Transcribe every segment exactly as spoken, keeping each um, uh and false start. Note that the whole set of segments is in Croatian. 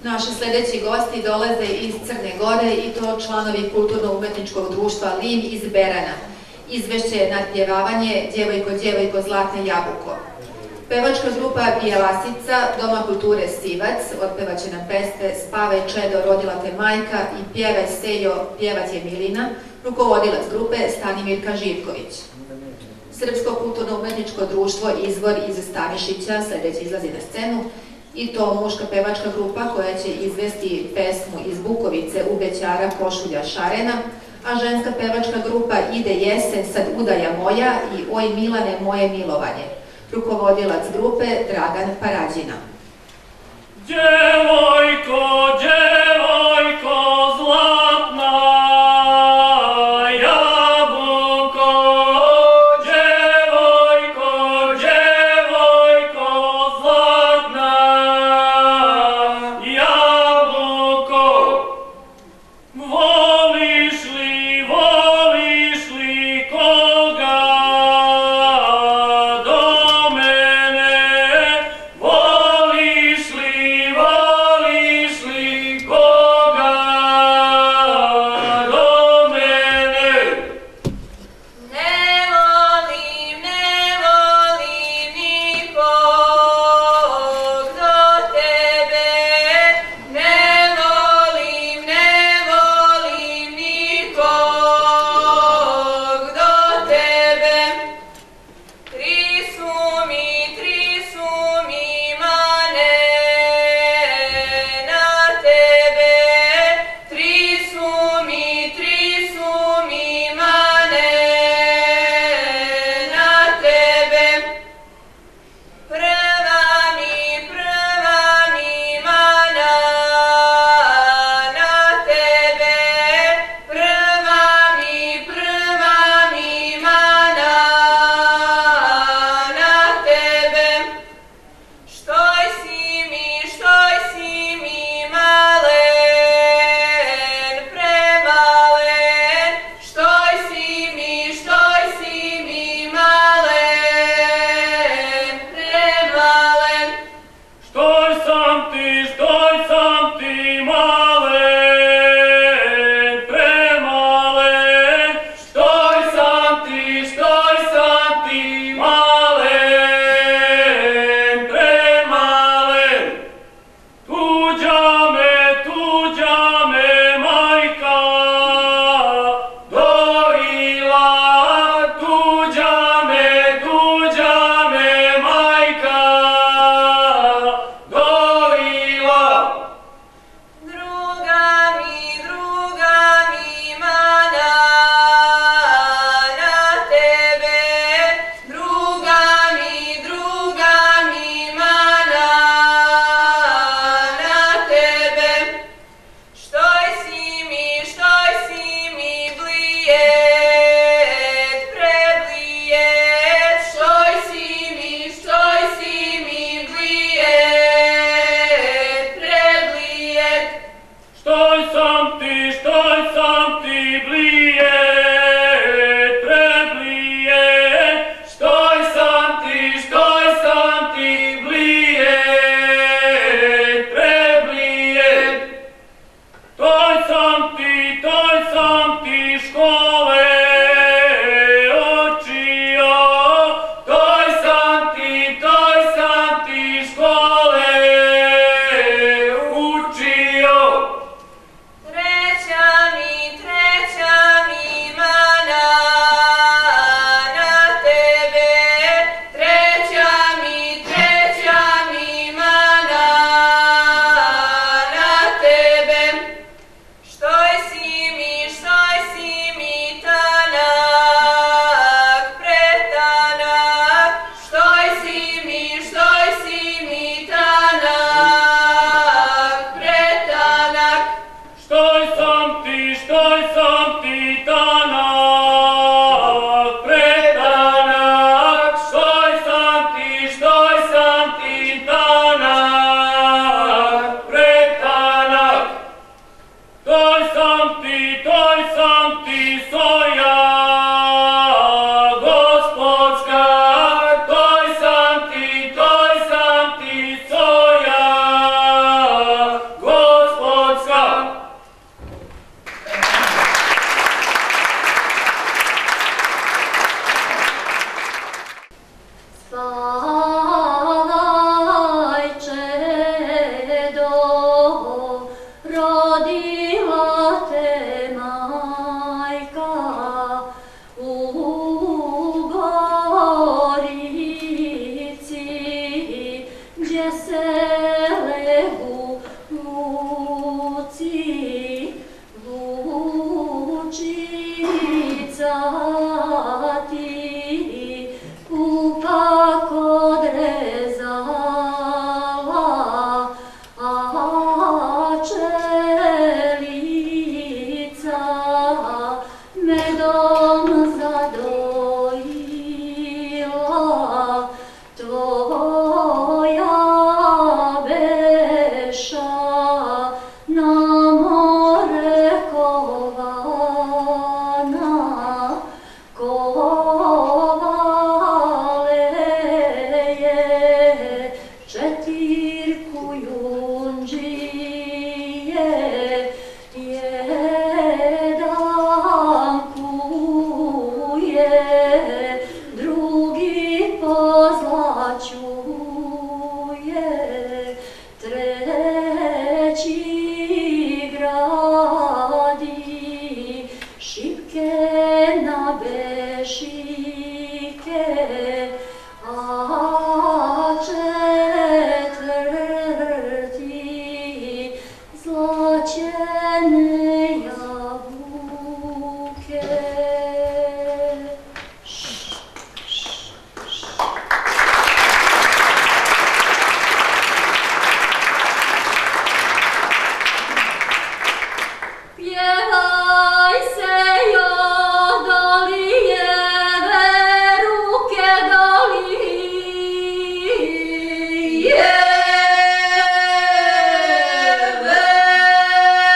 Naši sledeći gosti dolaze iz Crne Gore i to članovi kulturno-umetničkog društva Lim iz Berana. Izvešće je nadpjevavanje Djevojko, djevojko, zlatna jabuko. Pevačka grupa Bijelasica, Doma kulture Sivac, otpevaće nam pesme Spavaj čedo, rodila te majka i Pjevaj Sejo, pjevat je Milina, rukovodilac grupe Stanimirka Živković. Srpsko kulturno-umetničko društvo Izvor iz Stanišića sledeće izlazi na scenu, i to muška pevačka grupa koja će izvesti pesmu iz Bukovice U Bećara košulja šarena, a ženska pevačka grupa Ide jesen, sad udaja moja i Oj Milane, moje milovanje. Rukovodilac grupe Dragan Parađina. Djevojko, djevojko, zlatna jabuko, djevojko, djevojko, zlatna jabuko, voliš li, voliš li koga do mene, voliš li, voliš li koga do mene? Ne volim, ne volim nikog do tebe, ne volim, ne volim nikog do tebe. Tri su mi, tri su mi mane na tebe, tri su mi, tri su mi mane na tebe. Prva mi, prva mi mana na tebe, prva mi, prva mi mana na tebe. Štoj si mi, štoj si mi malen, premalen, štoj si mi, štoj si mi malen, premalen. Štoj sam ti, štoj sam ti malen, premalen, štoj sam ti, štoj sam ti malen, premalen. Tuđa me, tuđa me majka dojila, tuđa me, tuđa me majka dojila. Druga mi, druga mi mana na tebe, druga mi, druga mi mana na tebe. zaćene jabuke. Pjevaj se Jodalijeve ruke Dalijeve.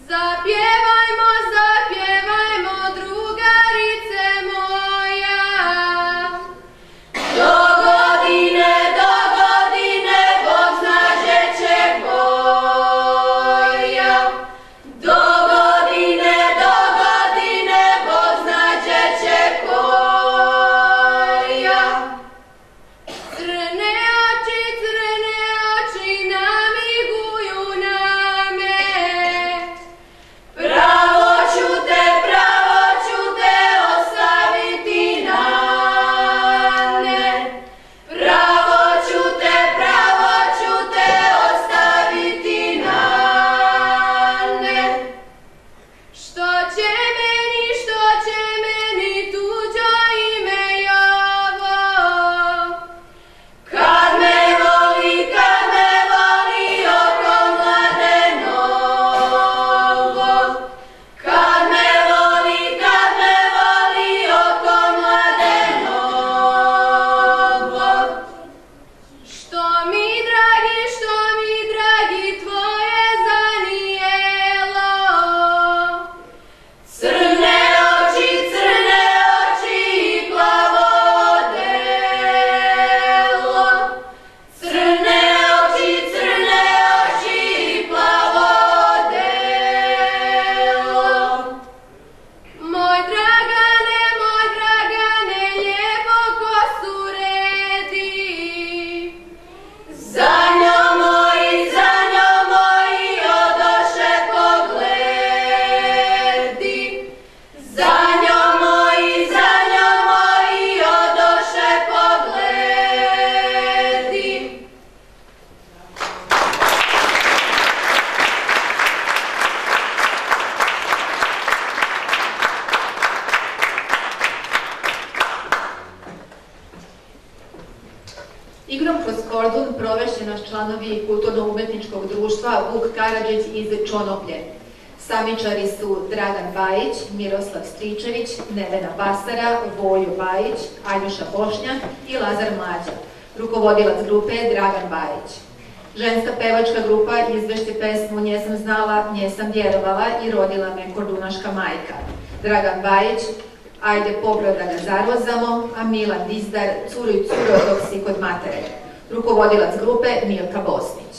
Zapjevajmo, zapjevajmo, drugarice moja. Do godine, do godine, Bog zna že će boja. Do godine, do godine, Bog zna že će koja. Crne oči, crne oči namiguju name. Pravo ću te, pravo ću te ostaviti nane. Pravo ću te, pravo ću te ostaviti nane. Što će meni, što će meni tuđo ime jovo? Kad me voli, kad me voli oko mladenovo. Kad me voli, kad me voli oko mladenovo. Što mi dragi, što mi dragi tvoje zanijelo. Crne oči, crne oči i plavo odelo. Crne oči, crne oči i plavo odelo. Moj Dragane, moj Dragane, lijepo kosu redi. Za njom moji, za njom moji odoše pogledi. Za njom moji, za njom moji odoše pogledi. Igrom kroz kordun provešće nas članovi kulturno-umetničkog društva Vuk Karadžić iz Čonoplje. Samičari su Dragan Bajić, Miroslav Stričević, Nevena Basara, Vojo Bajić, Aljuša Bošnjak i Lazar Mlađa. Rukovodilac grupe Dragan Bajić. Ženska pevačka grupa izvešće pesmu Nje sam znala, nje sam vjerovala i rodila me kordunaška majka. Dragan Bajić, Ajde pobrod da ga zarozamo, a Milan Dizdar, Curuj curo dok si kod matere. Rukovodilac grupe Milka Bosnić.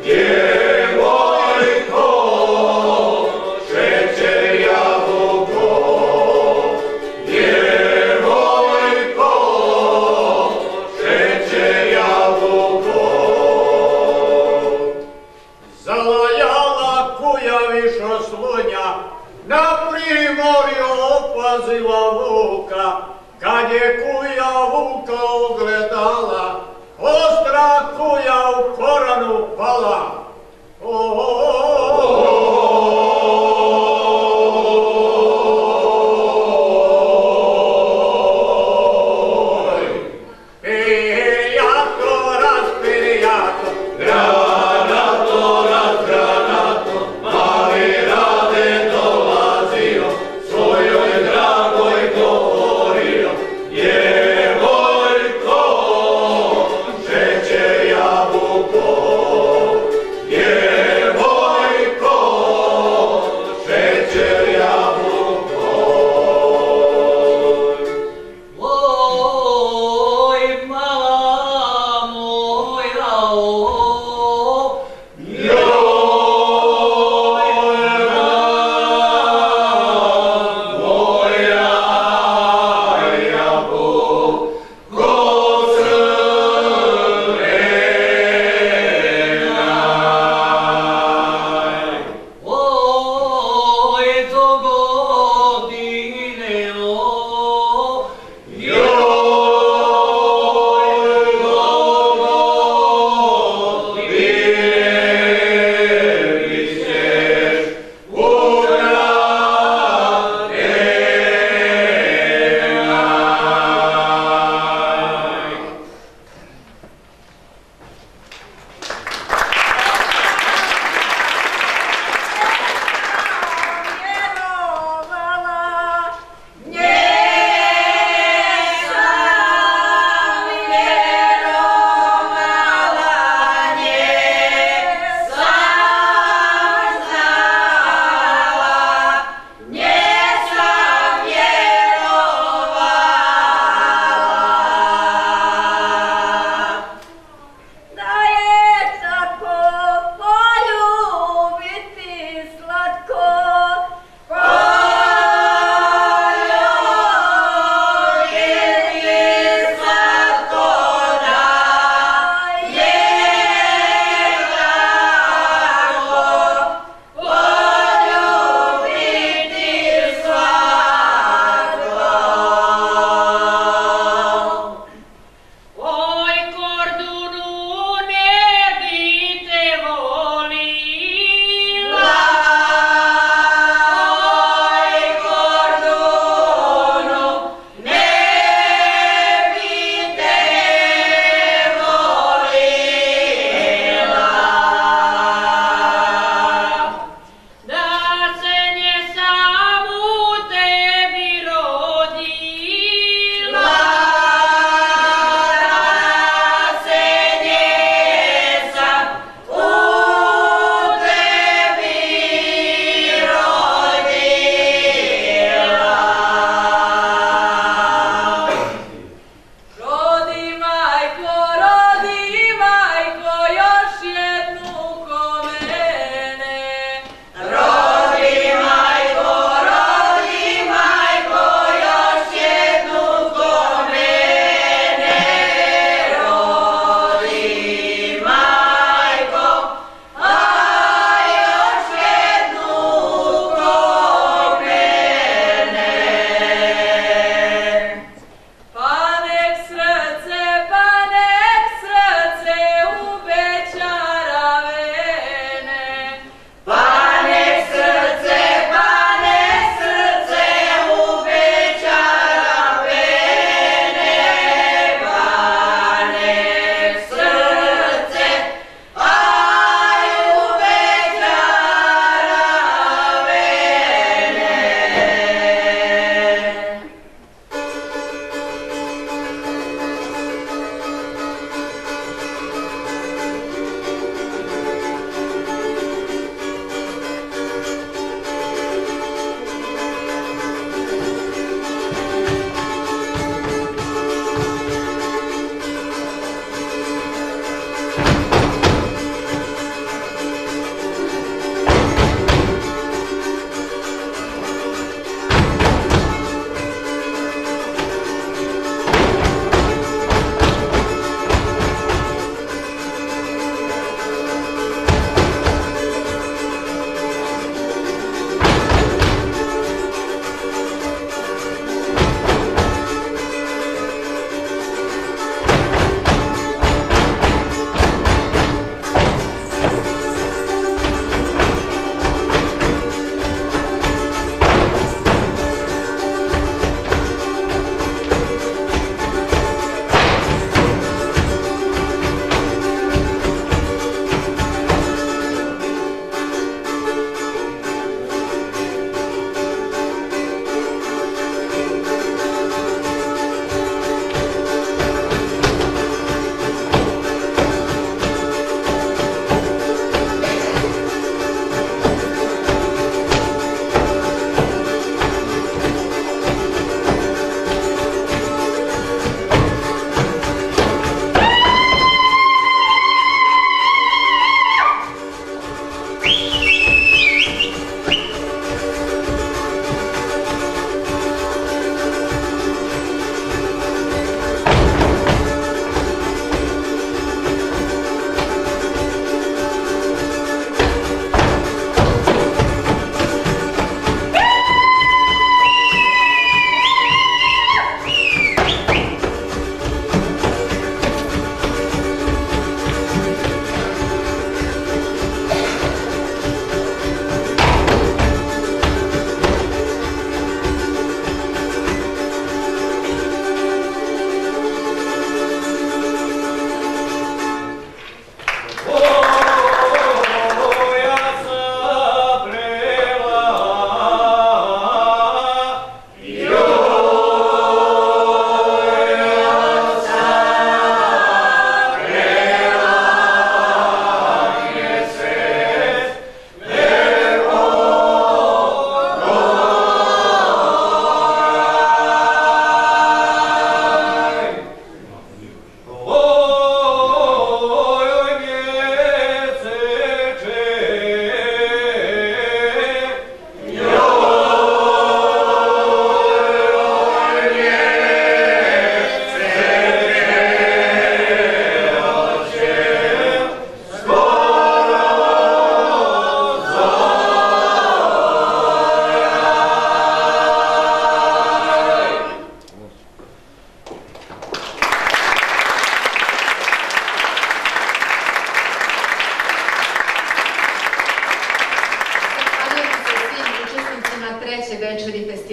Djevojko, šećer jabuko, zaziva vuka, kad je kuja vuka ugledala, ostra kuja u koranu pala. Oh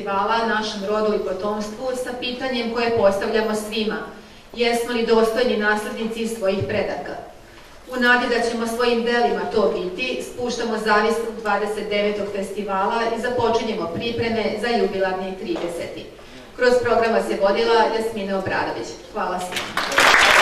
festivala našem rodu i potomstvu sa pitanjem koje postavljamo svima. Jesmo li dostojni naslednici svojih predaka? U nadi da ćemo svojim delima to biti, spuštamo zavis dvadeset devetog festivala i započinjemo pripreme za jubilarni trideseti. Kroz program vas je vodila Jasmina Obradović. Hvala svima.